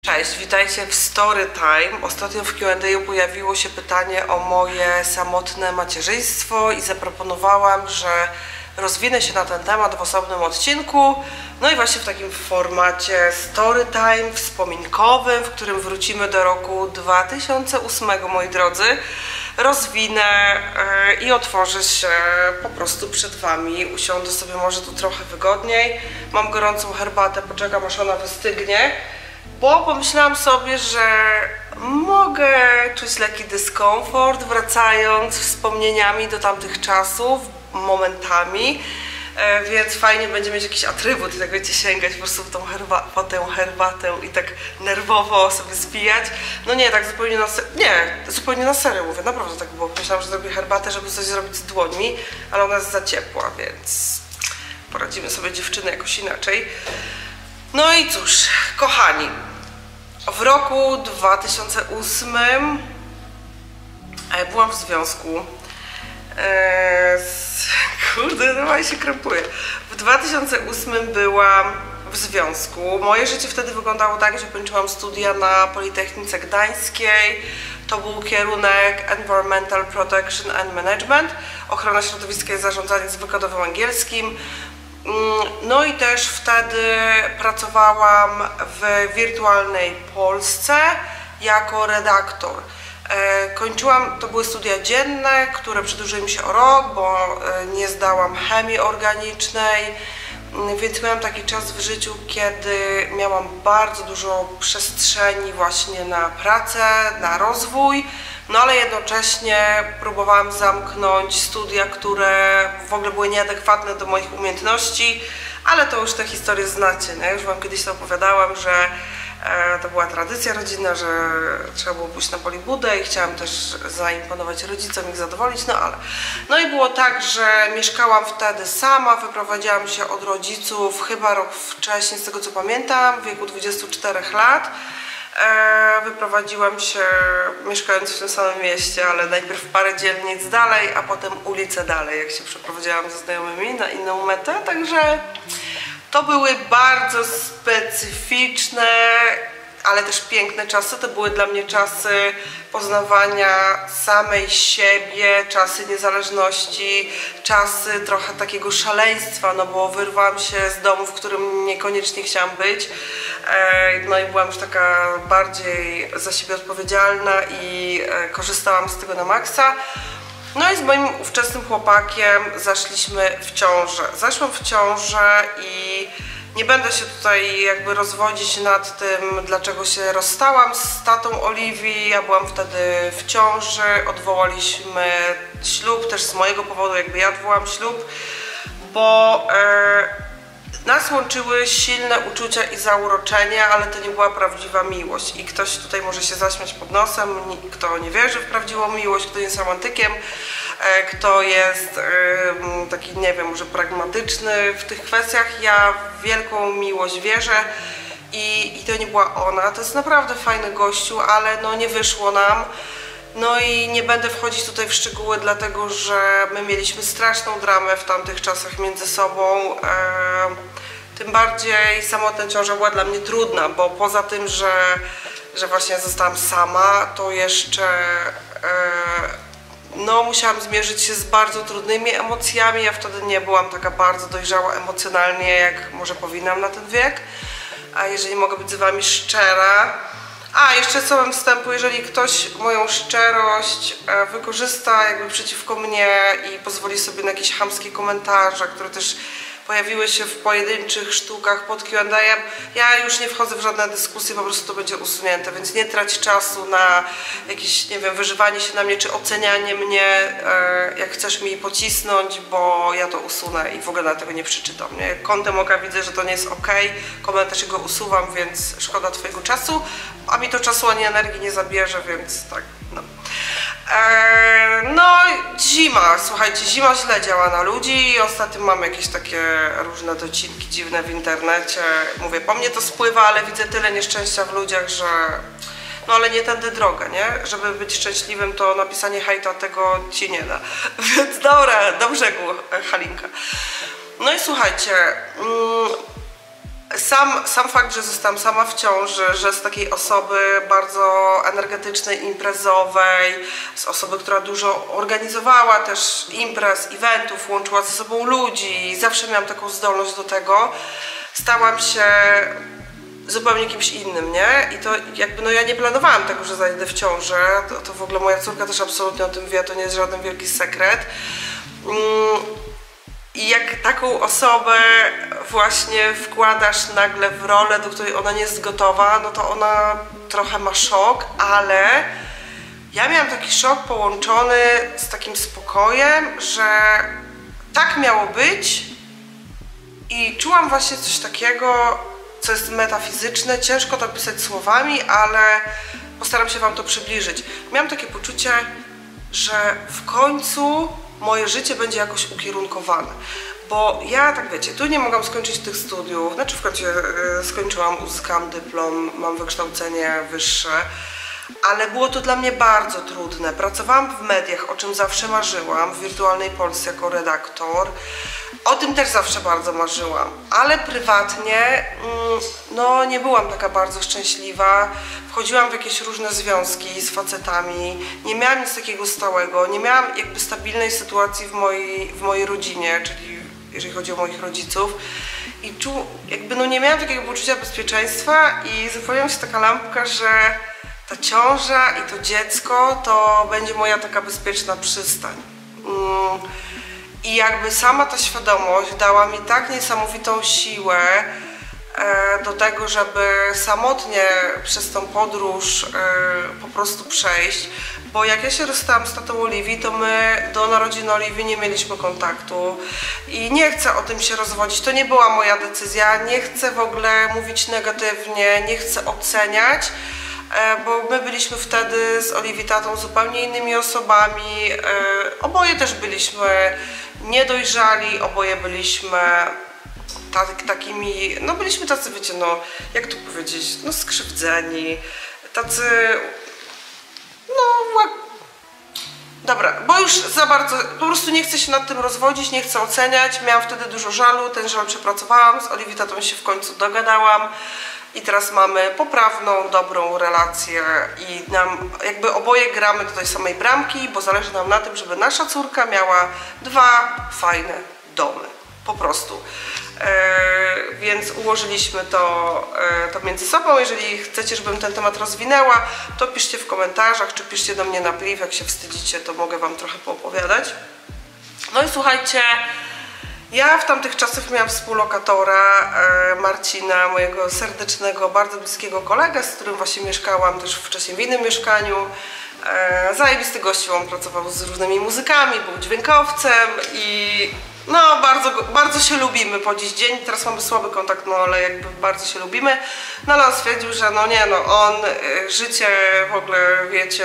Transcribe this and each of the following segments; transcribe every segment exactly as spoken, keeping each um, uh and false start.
Cześć, witajcie w Storytime. Ostatnio w Q and A pojawiło się pytanie o moje samotne macierzyństwo i zaproponowałam, że rozwinę się na ten temat w osobnym odcinku. No i właśnie w takim formacie Storytime wspominkowym, w którym wrócimy do roku dwa tysiące ósmego, moi drodzy. Rozwinę yy, i otworzę się po prostu przed Wami. Usiądę sobie może tu trochę wygodniej. Mam gorącą herbatę, poczekam aż ona wystygnie. Bo pomyślałam sobie, że mogę czuć lekki dyskomfort, wracając wspomnieniami do tamtych czasów, momentami, e, więc fajnie będzie mieć jakiś atrybut i tak wiecie, sięgać po prostu w tą herba po tę herbatę i tak nerwowo sobie spijać. No nie, tak zupełnie na serio, nie, zupełnie na serio mówię, naprawdę tak było. Myślałam, że zrobię herbatę, żeby coś zrobić z dłońmi, ale ona jest za ciepła, więc poradzimy sobie dziewczyny jakoś inaczej. No i cóż, kochani, w roku dwa tysiące ósmym byłam w związku z... Kurde, no się krępuje. W dwa tysiące ósmym byłam w związku. Moje życie wtedy wyglądało tak, że kończyłam studia na Politechnice Gdańskiej. To był kierunek Environmental Protection and Management, ochrona środowiska i zarządzanie z wykładowym angielskim. No i też wtedy pracowałam w Wirtualnej Polsce jako redaktor. Kończyłam, to były studia dzienne, które przedłużyły mi się o rok, bo nie zdałam chemii organicznej, więc miałam taki czas w życiu, kiedy miałam bardzo dużo przestrzeni właśnie na pracę, na rozwój. No ale jednocześnie próbowałam zamknąć studia, które w ogóle były nieadekwatne do moich umiejętności, ale to już te historie znacie, nie? Już Wam kiedyś to opowiadałam, że e, to była tradycja rodzinna, że trzeba było pójść na Polibudę i chciałam też zaimponować rodzicom, ich zadowolić, no ale... No i było tak, że mieszkałam wtedy sama, wyprowadziłam się od rodziców chyba rok wcześniej, z tego co pamiętam, w wieku dwudziestu czterech lat. Wyprowadziłam się mieszkając w tym samym mieście, ale najpierw parę dzielnic dalej, a potem ulicę dalej, jak się przeprowadziłam ze znajomymi na inną metę, także to były bardzo specyficzne, ale też piękne czasy. To były dla mnie czasy poznawania samej siebie, czasy niezależności, czasy trochę takiego szaleństwa, no bo wyrwałam się z domu, w którym niekoniecznie chciałam być. No i byłam już taka bardziej za siebie odpowiedzialna i korzystałam z tego na maksa. No i z moim ówczesnym chłopakiem zaszliśmy w ciążę. Zaszłam w ciążę i nie będę się tutaj jakby rozwodzić nad tym, dlaczego się rozstałam z tatą Oliwii. Ja byłam wtedy w ciąży, odwołaliśmy ślub, też z mojego powodu jakby ja odwołałam ślub, bo e, nas łączyły silne uczucia i zauroczenia, ale to nie była prawdziwa miłość. I ktoś tutaj może się zaśmiać pod nosem, kto nie wierzy w prawdziwą miłość, kto jest romantykiem, kto jest taki, nie wiem, może pragmatyczny w tych kwestiach. Ja w wielką miłość wierzę i, i to nie była ona. To jest naprawdę fajny gościu, ale no nie wyszło nam. No i nie będę wchodzić tutaj w szczegóły, dlatego że my mieliśmy straszną dramę w tamtych czasach między sobą. Tym bardziej samotna ciąża była dla mnie trudna, bo poza tym, że, że właśnie zostałam sama, to jeszcze no, musiałam zmierzyć się z bardzo trudnymi emocjami. Ja wtedy nie byłam taka bardzo dojrzała emocjonalnie, jak może powinnam na ten wiek. A jeżeli mogę być z Wami szczera... A, jeszcze słowem wstępu, jeżeli ktoś moją szczerość wykorzysta jakby przeciwko mnie i pozwoli sobie na jakieś chamskie komentarze, które też pojawiły się w pojedynczych sztukach pod Q and A, ja już nie wchodzę w żadne dyskusje, po prostu to będzie usunięte, więc nie trać czasu na jakieś, nie wiem, wyżywanie się na mnie, czy ocenianie mnie, jak chcesz mi pocisnąć, bo ja to usunę i w ogóle na tego nie przeczytam, nie? Kątem oka widzę, że to nie jest ok, komentarz go usuwam, więc szkoda Twojego czasu, a mi to czasu ani energii nie zabierze, więc tak, no. No, zima, słuchajcie, zima źle działa na ludzi i ostatnio mam jakieś takie różne docinki dziwne w internecie. Mówię, po mnie to spływa, ale widzę tyle nieszczęścia w ludziach, że no ale nie tędy droga, nie? Żeby być szczęśliwym, to napisanie hejta tego ci nie da. Więc dobra, do brzegu, Halinka. No i słuchajcie, Sam, sam fakt, że zostałam sama w ciąży, że z takiej osoby bardzo energetycznej, imprezowej, z osoby, która dużo organizowała też imprez, eventów, łączyła ze sobą ludzi, zawsze miałam taką zdolność do tego, stałam się zupełnie kimś innym, nie? I to jakby, no ja nie planowałam tego, że zajdę w ciążę, to, to w ogóle moja córka też absolutnie o tym wie, to nie jest żaden wielki sekret. Mm. I jak taką osobę właśnie wkładasz nagle w rolę, do której ona nie jest gotowa, no to ona trochę ma szok, ale ja miałam taki szok połączony z takim spokojem, że tak miało być i czułam właśnie coś takiego, co jest metafizyczne, ciężko to opisać słowami, ale postaram się wam to przybliżyć. Miałam takie poczucie, że w końcu moje życie będzie jakoś ukierunkowane, bo ja, tak wiecie, tu nie mogłam skończyć tych studiów, znaczy w końcu e, skończyłam, uzyskałam dyplom, mam wykształcenie wyższe, ale było to dla mnie bardzo trudne. Pracowałam w mediach, o czym zawsze marzyłam, w Wirtualnej Polsce jako redaktor, o tym też zawsze bardzo marzyłam, ale prywatnie mm, no nie byłam taka bardzo szczęśliwa. Wchodziłam w jakieś różne związki z facetami, nie miałam nic takiego stałego, nie miałam jakby stabilnej sytuacji w mojej, w mojej rodzinie, czyli jeżeli chodzi o moich rodziców. I czu, jakby no nie miałam takiego poczucia bezpieczeństwa i zapaliła mi się taka lampka, że ta ciąża i to dziecko to będzie moja taka bezpieczna przystań. Mm. I jakby sama ta świadomość dała mi tak niesamowitą siłę e, do tego, żeby samotnie przez tą podróż e, po prostu przejść, bo jak ja się rozstałam z tatą Oliwii, to my do narodzin Oliwii nie mieliśmy kontaktu i nie chcę o tym się rozwodzić, to nie była moja decyzja, nie chcę w ogóle mówić negatywnie, nie chcę oceniać, bo my byliśmy wtedy z Oliwii tatą zupełnie innymi osobami, oboje też byliśmy niedojrzali, oboje byliśmy tak, takimi, no byliśmy tacy, wiecie, no jak tu powiedzieć, no skrzywdzeni, tacy, no dobra, bo już za bardzo, po prostu nie chcę się nad tym rozwodzić, nie chcę oceniać, miałam wtedy dużo żalu, ten żal przepracowałam, z Oliwii tatą się w końcu dogadałam. I teraz mamy poprawną, dobrą relację i nam jakby oboje gramy do tej samej bramki, bo zależy nam na tym, żeby nasza córka miała dwa fajne domy. Po prostu. E, więc ułożyliśmy to, e, to między sobą. Jeżeli chcecie, żebym ten temat rozwinęła, to piszcie w komentarzach, czy piszcie do mnie na priv. Jak się wstydzicie, to mogę wam trochę poopowiadać. No i słuchajcie, ja w tamtych czasach miałam współlokatora e, Marcina, mojego serdecznego, bardzo bliskiego kolegę, z którym właśnie mieszkałam też wcześniej w innym mieszkaniu. E, zajebisty gościu, on pracował z różnymi muzykami, był dźwiękowcem i no bardzo, bardzo się lubimy po dziś dzień. Teraz mamy słaby kontakt, no ale jakby bardzo się lubimy. No ale on stwierdził, że no nie, no on, e, życie w ogóle, wiecie,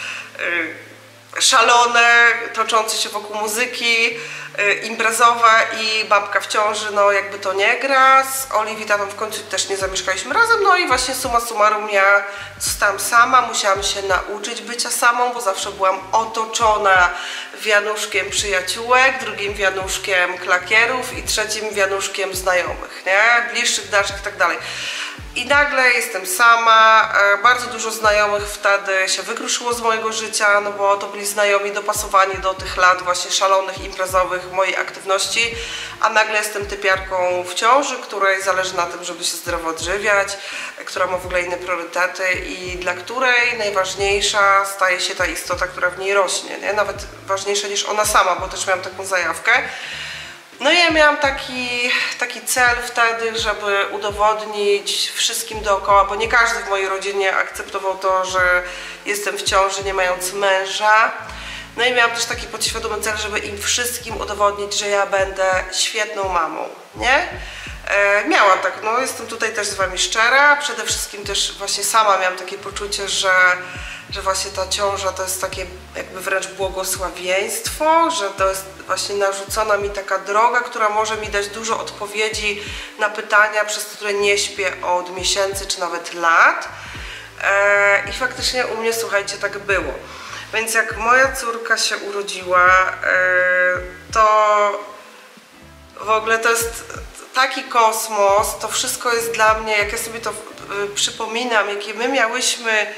e, szalone, toczące się wokół muzyki, imprezowa i babka w ciąży, no jakby to nie gra. Z Oliwii tatą w końcu też nie zamieszkaliśmy razem, no i właśnie summa summarum ja zostałam sama, musiałam się nauczyć bycia samą, bo zawsze byłam otoczona wianuszkiem przyjaciółek, drugim wianuszkiem klakierów i trzecim wianuszkiem znajomych, nie? Bliższych, dalszych i tak dalej. I nagle jestem sama, bardzo dużo znajomych wtedy się wykruszyło z mojego życia, no bo to byli znajomi dopasowani do tych lat właśnie szalonych, imprezowych, mojej aktywności, a nagle jestem typiarką w ciąży, której zależy na tym, żeby się zdrowo odżywiać, która ma w ogóle inne priorytety i dla której najważniejsza staje się ta istota, która w niej rośnie, nie? Nawet ważniejsza niż ona sama, bo też miałam taką zajawkę. No i ja miałam taki, taki cel wtedy, żeby udowodnić wszystkim dookoła, bo nie każdy w mojej rodzinie akceptował to, że jestem w ciąży nie mając męża. No i miałam też taki podświadomy cel, żeby im wszystkim udowodnić, że ja będę świetną mamą, nie? E, miałam tak, no jestem tutaj też z wami szczera, przede wszystkim też właśnie sama miałam takie poczucie, że że właśnie ta ciąża to jest takie jakby wręcz błogosławieństwo, że to jest właśnie narzucona mi taka droga, która może mi dać dużo odpowiedzi na pytania, przez które nie śpię od miesięcy czy nawet lat. E, I faktycznie u mnie, słuchajcie, tak było. Więc jak moja córka się urodziła, e, to w ogóle to jest, taki kosmos, to wszystko jest dla mnie, jak ja sobie to y, przypominam, jakie my miałyśmy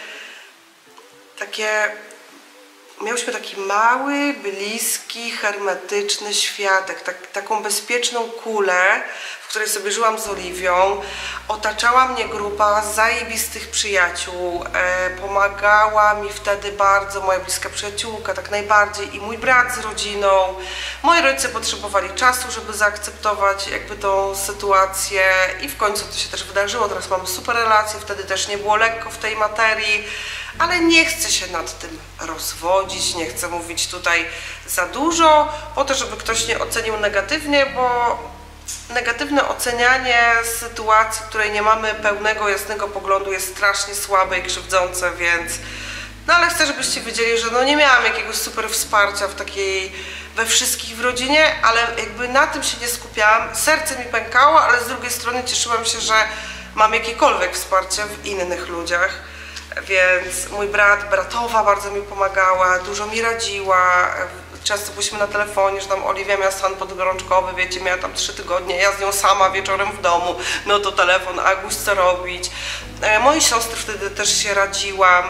takie, miałyśmy taki mały, bliski, hermetyczny światek, tak, taką bezpieczną kulę, w której sobie żyłam z Oliwią. Otaczała mnie grupa zajebistych przyjaciół, e, pomagała mi wtedy bardzo moja bliska przyjaciółka, tak najbardziej, i mój brat z rodziną. Moi rodzice potrzebowali czasu, żeby zaakceptować jakby tą sytuację i w końcu to się też wydarzyło. Teraz mamy super relacje, wtedy też nie było lekko w tej materii, ale nie chcę się nad tym rozwodzić, nie chcę mówić tutaj za dużo, po to, żeby ktoś nie ocenił negatywnie, bo negatywne ocenianie sytuacji, w której nie mamy pełnego, jasnego poglądu, jest strasznie słabe i krzywdzące, więc no ale chcę, żebyście wiedzieli, że no nie miałam jakiegoś super wsparcia w takiej, we wszystkich w rodzinie, ale jakby na tym się nie skupiałam. Serce mi pękało, ale z drugiej strony cieszyłam się, że mam jakiekolwiek wsparcie w innych ludziach. Więc mój brat, bratowa bardzo mi pomagała, dużo mi radziła. Często byliśmy na telefonie, że tam Oliwia miała stan podgorączkowy, wiecie, miała tam trzy tygodnie, ja z nią sama wieczorem w domu, no to telefon, Aguś, co robić. E, mojej siostry wtedy też się radziłam.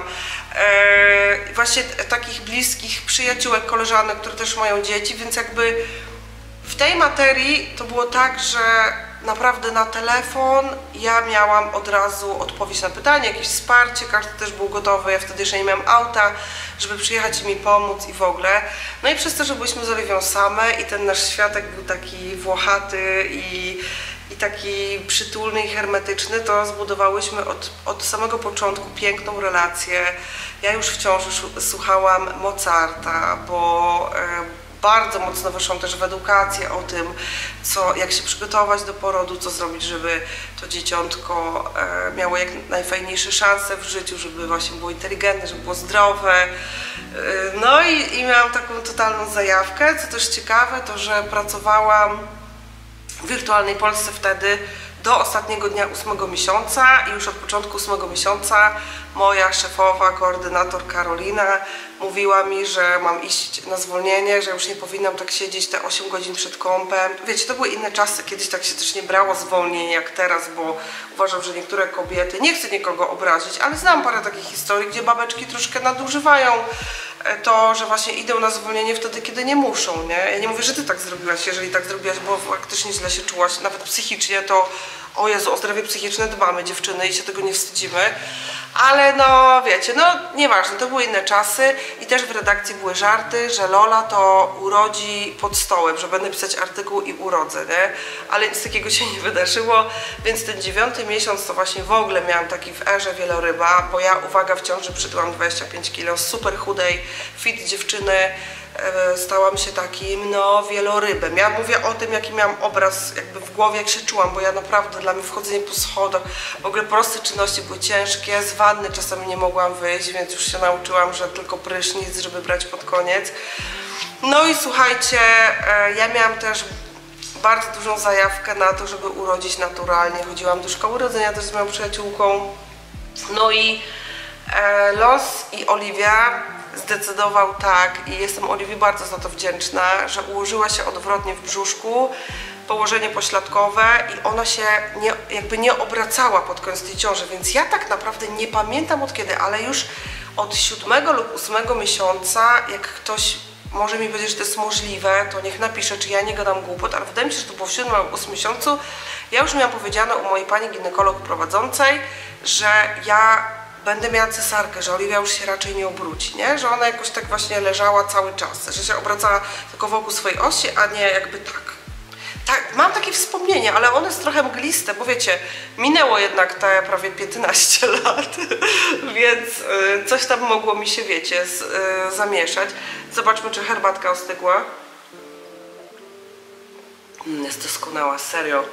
E, właśnie takich bliskich przyjaciółek, koleżanek, które też mają dzieci, więc jakby w tej materii to było tak, że naprawdę na telefon ja miałam od razu odpowiedź na pytanie, jakieś wsparcie, każdy też był gotowy, ja wtedy jeszcze nie miałam auta, żeby przyjechać i mi pomóc i w ogóle. No i przez to, że byliśmy z Oliwią same i ten nasz światek był taki włochaty i, i taki przytulny i hermetyczny, to zbudowałyśmy od, od samego początku piękną relację. Ja już w ciąży słuchałam Mozarta, bo e, bardzo mocno weszłam też w edukację o tym, co, jak się przygotować do porodu, co zrobić, żeby to dzieciątko e, miało jak najfajniejsze szanse w życiu, żeby właśnie było inteligentne, żeby było zdrowe. E, no i, i miałam taką totalną zajawkę. Co też ciekawe, to że pracowałam w Wirtualnej Polsce wtedy do ostatniego dnia ósmego miesiąca i już od początku ósmego miesiąca moja szefowa, koordynator Karolina mówiła mi, że mam iść na zwolnienie, że już nie powinnam tak siedzieć te osiem godzin przed kąpem. Wiecie, to były inne czasy, kiedyś tak się też nie brało zwolnień jak teraz, bo uważam, że niektóre kobiety, nie chcę nikogo obrazić, ale znam parę takich historii, gdzie babeczki troszkę nadużywają to, że właśnie idą na zwolnienie wtedy, kiedy nie muszą, nie? Ja nie mówię, że ty tak zrobiłaś, jeżeli tak zrobiłaś, bo faktycznie źle się czułaś, nawet psychicznie, to o Jezu, o zdrowie psychiczne dbamy, dziewczyny, i się tego nie wstydzimy. Ale no wiecie, no nieważne, to były inne czasy i też w redakcji były żarty, że Lola to urodzi pod stołem, że będę pisać artykuł i urodzę, nie? Ale nic takiego się nie wydarzyło, więc ten dziewiąty miesiąc to właśnie w ogóle miałam taki w erze wieloryba, bo ja, uwaga, w ciąży przytyłam dwadzieścia pięć kilo, super chudej, fit dziewczyny, stałam się takim, no, wielorybem. Ja mówię o tym, jaki miałam obraz jakby w głowie, jak się czułam, bo ja naprawdę, dla mnie wchodzenie po schodach, w ogóle proste czynności były ciężkie, z wanny czasami nie mogłam wyjść, więc już się nauczyłam, że tylko prysznic, żeby brać pod koniec. No i słuchajcie, ja miałam też bardzo dużą zajawkę na to, żeby urodzić naturalnie. Chodziłam do szkoły rodzenia też z moją przyjaciółką. No i e, los i Oliwia zdecydował tak, i jestem Oliwii bardzo za to wdzięczna, że ułożyła się odwrotnie w brzuszku, położenie pośladkowe, i ona się nie, jakby nie obracała pod koniec tej ciąży, więc ja tak naprawdę nie pamiętam od kiedy, ale już od siódmego lub ósmego miesiąca, jak ktoś może mi powiedzieć, że to jest możliwe, to niech napisze, czy ja nie gadam głupot, ale wydaje mi się, że to było w siódmym lub ósmym miesiącu, ja już miałam powiedziane u mojej pani ginekolog prowadzącej, że ja będę miała cesarkę, że Oliwia już się raczej nie obróci, nie? Że ona jakoś tak właśnie leżała cały czas, że się obracała tylko wokół swojej osi, a nie jakby tak. Tak, mam takie wspomnienie, ale one jest trochę mgliste, bo wiecie, minęło jednak te prawie piętnaście lat, więc y, coś tam mogło mi się, wiecie, z, y, zamieszać. Zobaczmy, czy herbatka ostygła. Mm, jest doskonała, serio.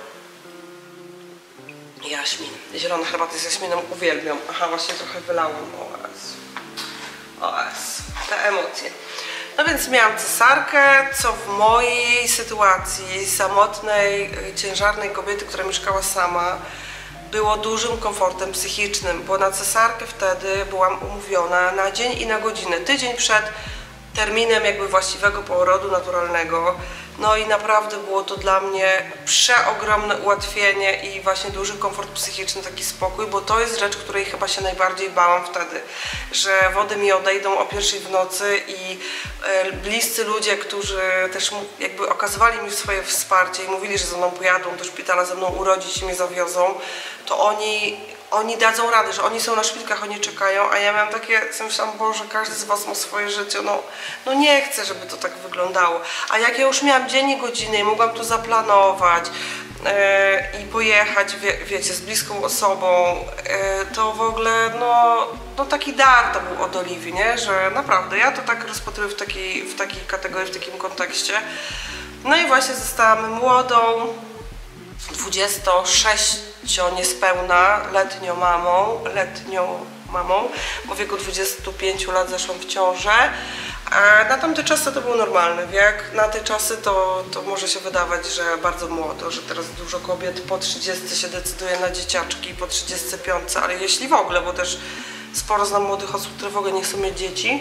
Jaśmin. Zielona herbata z jaśminem uwielbiam. Aha, właśnie trochę wylałam. O es. O es. Te emocje. No więc miałam cesarkę, co w mojej sytuacji samotnej, ciężarnej kobiety, która mieszkała sama, było dużym komfortem psychicznym, bo na cesarkę wtedy byłam umówiona na dzień i na godzinę, tydzień przed terminem jakby właściwego porodu naturalnego. No i naprawdę było to dla mnie przeogromne ułatwienie i właśnie duży komfort psychiczny, taki spokój, bo to jest rzecz, której chyba się najbardziej bałam wtedy, że wody mi odejdą o pierwszej w nocy i e, bliscy ludzie, którzy też jakby okazywali mi swoje wsparcie i mówili, że ze mną pojadą do szpitala, ze mną urodzić i mnie zawiozą, to oni Oni dadzą radę, że oni są na szpilkach, oni czekają, a ja miałam takie, sobie myślałam, Boże, każdy z was ma swoje życie, no, no nie chcę, żeby to tak wyglądało. A jak ja już miałam dzień i godzinę i mogłam to zaplanować yy, i pojechać, wie, wiecie, z bliską osobą, yy, to w ogóle, no, no taki dar to był od Oliwii, nie? Że naprawdę, ja to tak rozpatruję w takiej, w takiej kategorii, w takim kontekście. No i właśnie zostałam młodą, dwudziestosześciu niespełna letnią mamą, letnią mamą, bo w wieku dwudziestu pięciu lat zeszłam w ciążę. Na tamte czasy to był normalny wiek, na te czasy to, to może się wydawać, że bardzo młodo, że teraz dużo kobiet po trzydziestce się decyduje na dzieciaczki, po trzydziestce piątce, ale jeśli w ogóle, bo też sporo znam młodych osób, które w ogóle nie chcą mieć dzieci.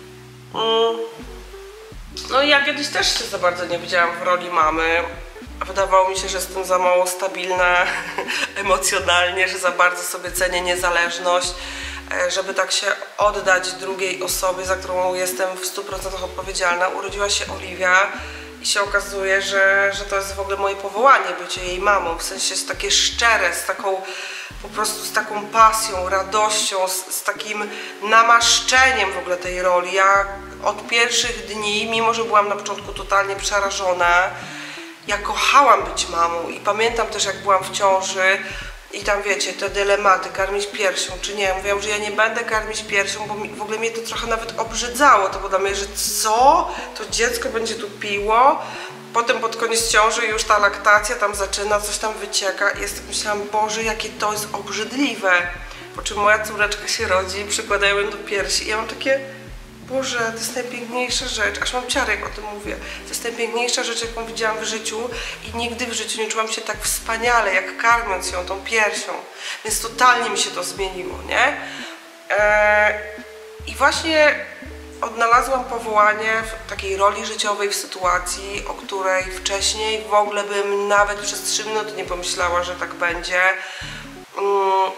No i ja kiedyś też się za bardzo nie widziałam w roli mamy. Wydawało mi się, że jestem za mało stabilna emocjonalnie, że za bardzo sobie cenię niezależność, żeby tak się oddać drugiej osobie, za którą jestem w stu procentach odpowiedzialna. Urodziła się Oliwia i się okazuje, że, że to jest w ogóle moje powołanie, bycie jej mamą. W sensie jest takie szczere, z taką po prostu z taką pasją, radością, z, z takim namaszczeniem w ogóle tej roli. Ja od pierwszych dni, mimo że byłam na początku totalnie przerażona, ja kochałam być mamą i pamiętam też, jak byłam w ciąży i tam, wiecie, te dylematy, karmić piersią czy nie. Mówiłam, że ja nie będę karmić piersią, bo mi, w ogóle mnie to trochę nawet obrzydzało. To było dla mnie, że co? To dziecko będzie tu piło? Potem pod koniec ciąży już ta laktacja tam zaczyna, coś tam wycieka i jest, myślałam, Boże, jakie to jest obrzydliwe. Po czym moja córeczka się rodzi, przykładają ją do piersi i ja mam takie... Boże, to jest najpiękniejsza rzecz, aż mam ciarę, jak o tym mówię. To jest najpiękniejsza rzecz, jaką widziałam w życiu i nigdy w życiu nie czułam się tak wspaniale, jak karmiąc ją tą piersią. Więc totalnie mi się to zmieniło, nie? Eee, I właśnie odnalazłam powołanie w takiej roli życiowej, w sytuacji, o której wcześniej w ogóle bym nawet przez trzy minuty nie pomyślała, że tak będzie. Mm,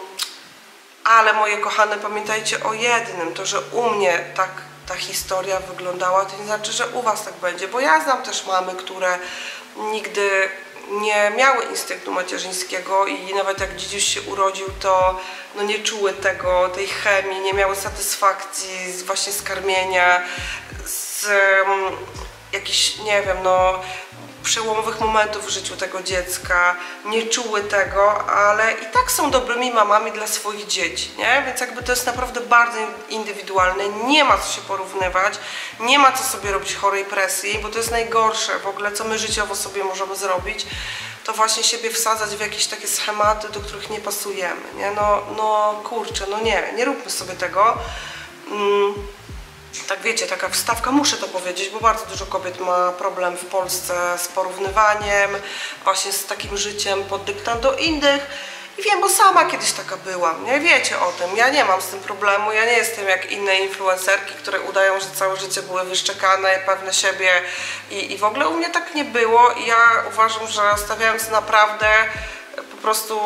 ale moje kochane, pamiętajcie o jednym, to, że u mnie tak ta historia wyglądała, to nie znaczy, że u was tak będzie, bo ja znam też mamy, które nigdy nie miały instynktu macierzyńskiego i nawet jak dzidziuś się urodził, to no nie czuły tego, tej chemii, nie miały satysfakcji z właśnie z karmienia, z um, jakichś, nie wiem, no przełomowych momentów w życiu tego dziecka, nie czuły tego, ale i tak są dobrymi mamami dla swoich dzieci, nie? Więc jakby to jest naprawdę bardzo indywidualne, nie ma co się porównywać, nie ma co sobie robić chorej presji, bo to jest najgorsze w ogóle, co my życiowo sobie możemy zrobić, to właśnie siebie wsadzać w jakieś takie schematy, do których nie pasujemy, nie? No, no kurczę, no nie, nie róbmy sobie tego. Mm. Tak wiecie, taka wstawka, muszę to powiedzieć, bo bardzo dużo kobiet ma problem w Polsce z porównywaniem, właśnie z takim życiem pod dyktando innych. I wiem, bo sama kiedyś taka byłam, nie? Wiecie o tym, ja nie mam z tym problemu, ja nie jestem jak inne influencerki, które udają, że całe życie były wyszczekane, pewne siebie i, i w ogóle u mnie tak nie było i ja uważam, że stawiając naprawdę po prostu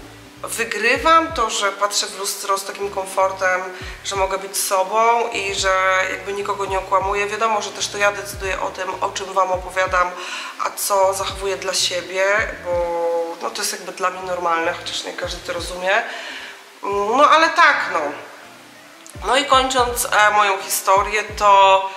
wygrywam to, że patrzę w lustro z takim komfortem, że mogę być sobą i że jakby nikogo nie okłamuję. Wiadomo, że też to ja decyduję o tym, o czym wam opowiadam, a co zachowuję dla siebie, bo no to jest jakby dla mnie normalne, chociaż nie każdy to rozumie. No ale tak, no. No i kończąc e, moją historię, to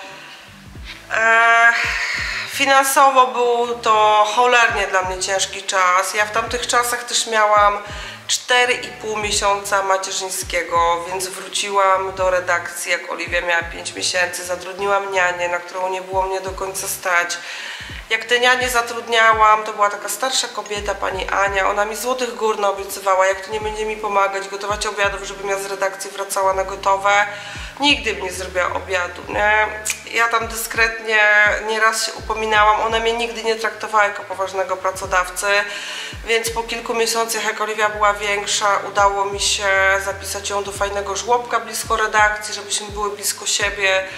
e, finansowo był to cholernie dla mnie ciężki czas. Ja w tamtych czasach też miałam cztery i pół miesiąca macierzyńskiego, więc wróciłam do redakcji, jak Oliwia miała pięć miesięcy, zatrudniłam nianię, na którą nie było mnie do końca stać. Jak tę nianię zatrudniałam, to była taka starsza kobieta, pani Ania, ona mi złotych gór naobiecywała, jak to nie będzie mi pomagać, gotować obiadów, żebym ja z redakcji wracała na gotowe. Nigdy bym nie zrobiła obiadu, nie? Ja tam dyskretnie nieraz się upominałam, ona mnie nigdy nie traktowała jako poważnego pracodawcy, więc po kilku miesiącach, jak Oliwia była większa, udało mi się zapisać ją do fajnego żłobka blisko redakcji, żebyśmy były blisko siebie.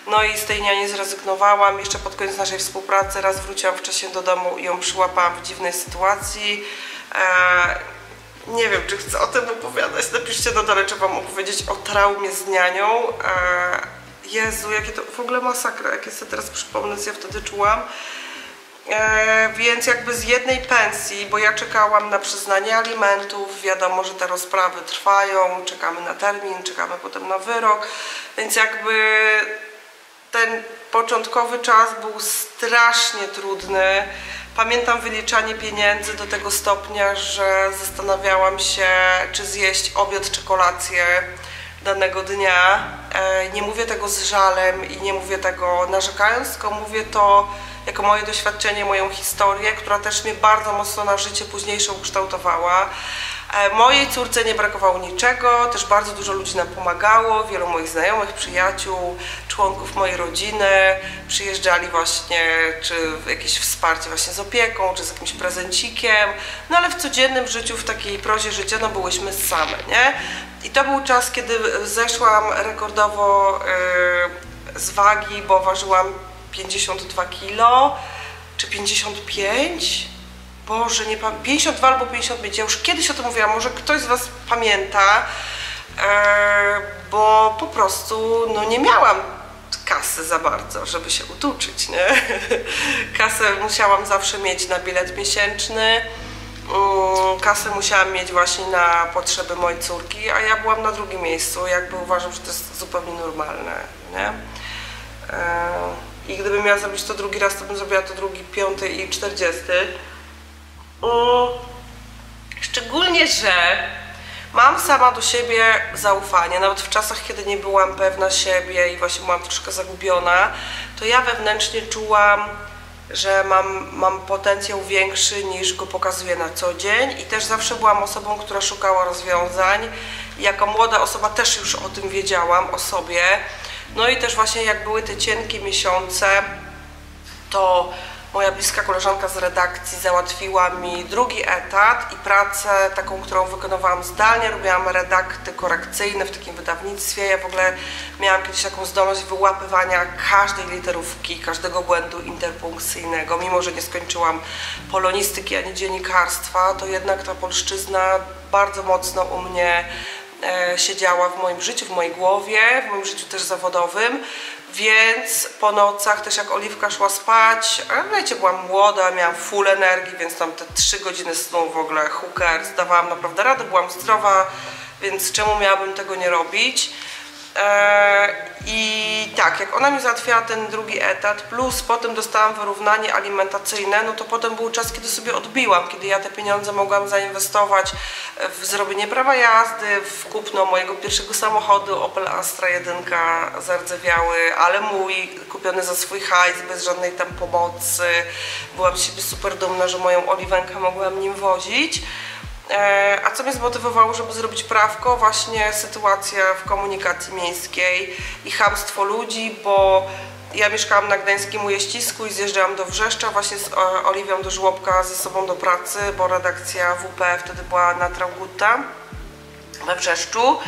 No i z tej niani zrezygnowałam. Jeszcze pod koniec naszej współpracy raz wróciłam wcześniej do domu i ją przyłapałam w dziwnej sytuacji. Eee, nie wiem, czy chcę o tym opowiadać. Napiszcie na dole, czy wam opowiedzieć o traumie z nianią. Eee, Jezu, jakie to w ogóle masakra, jak ja sobie teraz przypomnę, co ja wtedy czułam. E, więc jakby z jednej pensji, bo ja czekałam na przyznanie alimentów, wiadomo, że te rozprawy trwają, czekamy na termin, czekamy potem na wyrok, więc jakby ten początkowy czas był strasznie trudny. Pamiętam wyliczanie pieniędzy do tego stopnia, że zastanawiałam się, czy zjeść obiad czy kolację danego dnia. E, nie mówię tego z żalem i nie mówię tego narzekając, tylko mówię to jako moje doświadczenie, moją historię, która też mnie bardzo mocno na życie późniejsze ukształtowała. E, mojej córce nie brakowało niczego, też bardzo dużo ludzi nam pomagało, wielu moich znajomych, przyjaciół, członków mojej rodziny przyjeżdżali właśnie, czy jakieś wsparcie właśnie z opieką, czy z jakimś prezencikiem, no ale w codziennym życiu, w takiej prozie życia, no byłyśmy same, nie? I to był czas, kiedy zeszłam rekordowo yy, z wagi, bo ważyłam pięćdziesiąt dwa kilo, czy pięćdziesiąt pięć? Boże, nie pamiętam, pięćdziesiąt dwa albo pięćdziesiąt pięć, ja już kiedyś o tym mówiłam, może ktoś z was pamięta, e, bo po prostu no nie miałam kasy za bardzo, żeby się utuczyć, nie? Kasę musiałam zawsze mieć na bilet miesięczny, um, kasę musiałam mieć właśnie na potrzeby mojej córki, a ja byłam na drugim miejscu, jakby uważam, że to jest zupełnie normalne, nie? E, I gdybym miała zrobić to drugi raz, to bym zrobiła to drugi, piąty i czterdziesty. Szczególnie, że mam sama do siebie zaufanie, nawet w czasach, kiedy nie byłam pewna siebie i właśnie byłam troszkę zagubiona, to ja wewnętrznie czułam, że mam, mam potencjał większy niż go pokazuję na co dzień i też zawsze byłam osobą, która szukała rozwiązań. I jako młoda osoba też już o tym wiedziałam, o sobie. No i też właśnie jak były te cienkie miesiące, to moja bliska koleżanka z redakcji załatwiła mi drugi etat i pracę taką, którą wykonywałam zdalnie. Robiłam redakty korekcyjne w takim wydawnictwie. Ja w ogóle miałam kiedyś taką zdolność wyłapywania każdej literówki, każdego błędu interpunkcyjnego. Mimo że nie skończyłam polonistyki ani dziennikarstwa, to jednak ta polszczyzna bardzo mocno u mnie e, siedziała w moim życiu, w mojej głowie, w moim życiu też zawodowym. Więc po nocach też jak Oliwka szła spać, a wiecie, byłam młoda, miałam full energii, więc tam te trzy godziny snu w ogóle hooker, zdawałam naprawdę radę, byłam zdrowa, więc czemu miałabym tego nie robić? Eee, I tak, jak ona mi załatwiała ten drugi etat, plus potem dostałam wyrównanie alimentacyjne, no to potem był czas, kiedy sobie odbiłam, kiedy ja te pieniądze mogłam zainwestować w zrobienie prawa jazdy, w kupno mojego pierwszego samochodu, Opel Astra jeden zardzewiały, ale mój, kupiony za swój hajs, bez żadnej tam pomocy. Byłam z siebie super dumna, że moją Oliwenkę mogłam nim wozić. A co mnie zmotywowało, żeby zrobić prawko? Właśnie sytuacja w komunikacji miejskiej i chamstwo ludzi, bo ja mieszkałam na Gdańskim Ujeścisku i zjeżdżałam do Wrzeszcza właśnie z Oliwią do żłobka ze sobą do pracy, bo redakcja W P wtedy była na Traugutta we Wrzeszczu.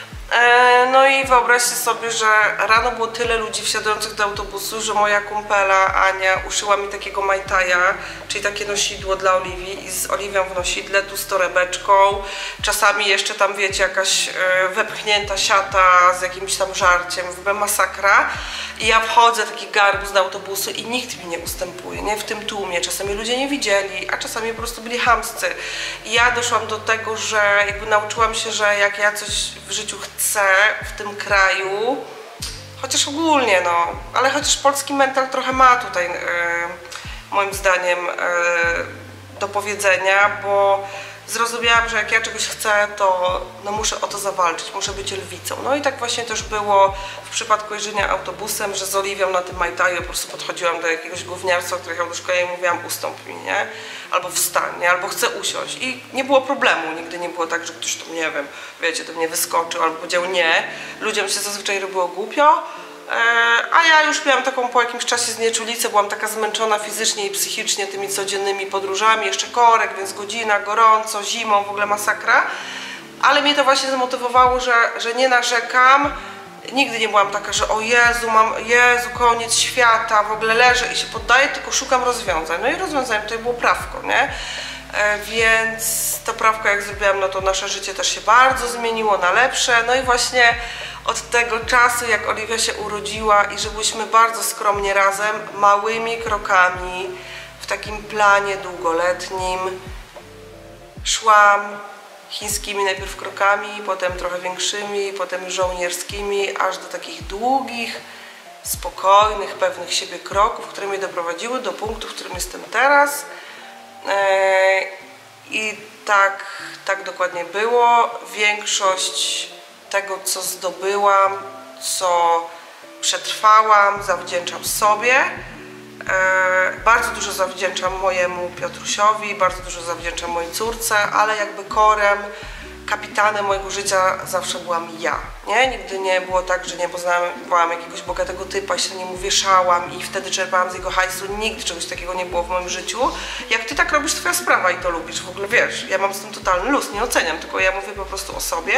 No i wyobraźcie sobie, że rano było tyle ludzi wsiadających do autobusu, że moja kumpela Ania uszyła mi takiego majtaja, czyli takie nosidło dla Oliwii i z Oliwią w nosidle, tu z torebeczką, czasami jeszcze tam wiecie, jakaś wepchnięta siata z jakimś tam żarciem, w ogóle masakra. I ja wchodzę, taki garbus do autobusu i nikt mi nie ustępuje, nie? W tym tłumie. Czasami ludzie nie widzieli, a czasami po prostu byli chamscy. I ja doszłam do tego, że jakby nauczyłam się, że jak ja coś w życiu chcę w tym kraju, chociaż ogólnie, no, ale chociaż polski mental trochę ma tutaj, yy, moim zdaniem, yy, do powiedzenia, bo zrozumiałam, że jak ja czegoś chcę, to no muszę o to zawalczyć, muszę być lwicą. No i tak właśnie też było w przypadku jeżdżenia autobusem, że z Oliwią na tym majtaju po prostu podchodziłam do jakiegoś gówniarstwa, który jechał do szkoły i mówiłam ustąp mi, nie? Albo wstań, nie? Albo chcę usiąść. I nie było problemu, nigdy nie było tak, że ktoś tam, nie wiem, wiecie, do mnie wyskoczył albo powiedział nie. Ludziom się zazwyczaj robiło głupio. A ja już miałam taką po jakimś czasie znieczulicę, byłam taka zmęczona fizycznie i psychicznie tymi codziennymi podróżami, jeszcze korek, więc godzina, gorąco, zimą, w ogóle masakra. Ale mnie to właśnie zmotywowało, że, że nie narzekam Nigdy nie byłam taka, że o Jezu, mam, Jezu, koniec świata, w ogóle leżę i się poddaję, tylko szukam rozwiązań. No i rozwiązaniem tutaj było prawko, nie? E, więc to prawko jak zrobiłam, no to nasze życie też się bardzo zmieniło na lepsze. No i właśnie od tego czasu, jak Oliwia się urodziła i że byliśmy bardzo skromnie razem, małymi krokami, w takim planie długoletnim, szłam chińskimi najpierw krokami, potem trochę większymi, potem żołnierskimi, aż do takich długich, spokojnych, pewnych siebie kroków, które mnie doprowadziły do punktu, w którym jestem teraz. I tak, tak dokładnie było. Większość tego, co zdobyłam, co przetrwałam, zawdzięczam sobie. Bardzo dużo zawdzięczam mojemu Piotrusiowi, bardzo dużo zawdzięczam mojej córce, ale jakby korem, kapitanem mojego życia zawsze byłam ja, nie? Nigdy nie było tak, że nie poznałam jakiegoś bogatego typa i się na niemu wieszałam i wtedy czerpałam z jego hajsu. Nigdy czegoś takiego nie było w moim życiu. Jak ty tak robisz, twoja sprawa i to lubisz, w ogóle wiesz, ja mam z tym totalny luz, nie oceniam, tylko ja mówię po prostu o sobie.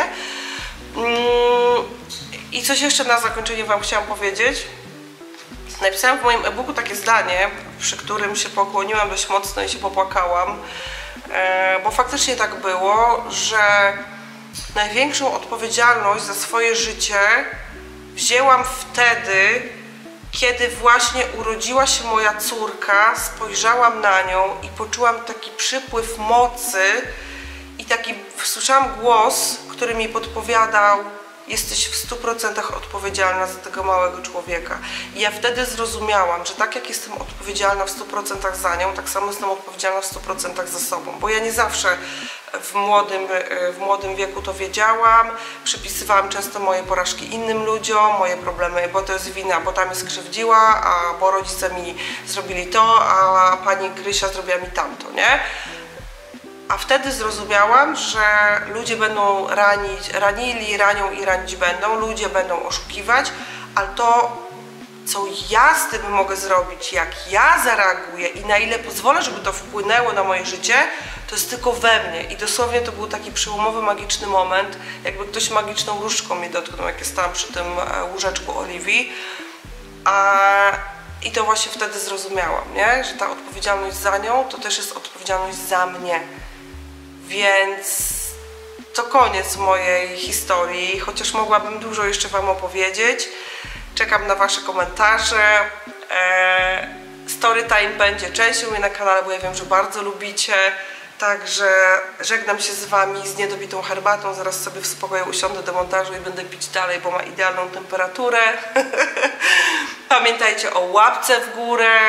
I coś jeszcze na zakończenie wam chciałam powiedzieć. Napisałam w moim e-booku takie zdanie, przy którym się pokłoniłam dość mocno i się popłakałam, bo faktycznie tak było, że największą odpowiedzialność za swoje życie wzięłam wtedy, kiedy właśnie urodziła się moja córka, spojrzałam na nią i poczułam taki przypływ mocy i taki słyszałam głos, który mi podpowiadał: jesteś w stu procentach odpowiedzialna za tego małego człowieka. I ja wtedy zrozumiałam, że tak jak jestem odpowiedzialna w stu procentach za nią, tak samo jestem odpowiedzialna w stu procentach za sobą. Bo ja nie zawsze w młodym, w młodym wieku to wiedziałam. Przypisywałam często moje porażki innym ludziom, moje problemy, bo to jest wina, bo tam mnie skrzywdziła, a bo rodzice mi zrobili to, a pani Krysia zrobiła mi tamto, nie? A wtedy zrozumiałam, że ludzie będą ranić, ranili, ranią i ranić będą, ludzie będą oszukiwać, ale to, co ja z tym mogę zrobić, jak ja zareaguję i na ile pozwolę, żeby to wpłynęło na moje życie, to jest tylko we mnie. I dosłownie to był taki przełomowy, magiczny moment, jakby ktoś magiczną różdżką mnie dotknął, jak ja stałam przy tym łóżeczku Oliwii. A I to właśnie wtedy zrozumiałam, nie? Że ta odpowiedzialność za nią to też jest odpowiedzialność za mnie. Więc to koniec mojej historii, chociaż mogłabym dużo jeszcze wam opowiedzieć. Czekam na wasze komentarze. Eee, Storytime będzie częścią mnie na kanale, bo ja wiem, że bardzo lubicie. Także żegnam się z wami z niedobitą herbatą. Zaraz sobie w spokoju usiądę do montażu i będę pić dalej, bo ma idealną temperaturę. Pamiętajcie o łapce w górę,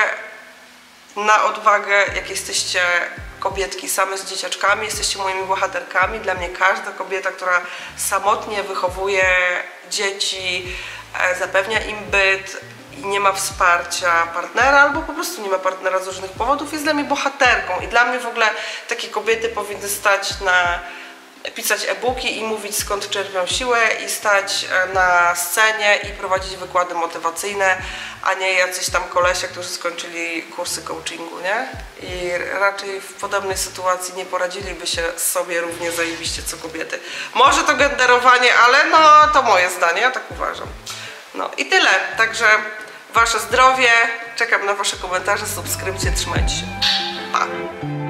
na odwagę, jak jesteście kobietki same z dzieciaczkami, jesteście moimi bohaterkami. Dla mnie każda kobieta, która samotnie wychowuje dzieci, zapewnia im byt i nie ma wsparcia partnera, albo po prostu nie ma partnera z różnych powodów, jest dla mnie bohaterką. I dla mnie w ogóle takie kobiety powinny stać na pisać e-booki i mówić, skąd czerpią siłę, i stać na scenie i prowadzić wykłady motywacyjne, a nie jacyś tam kolesie, którzy skończyli kursy coachingu, nie? I raczej w podobnej sytuacji nie poradziliby się sobie równie zajebiście co kobiety. Może to genderowanie, ale no to moje zdanie, ja tak uważam. No i tyle, także wasze zdrowie, czekam na wasze komentarze, subskrypcje, trzymajcie się. Pa!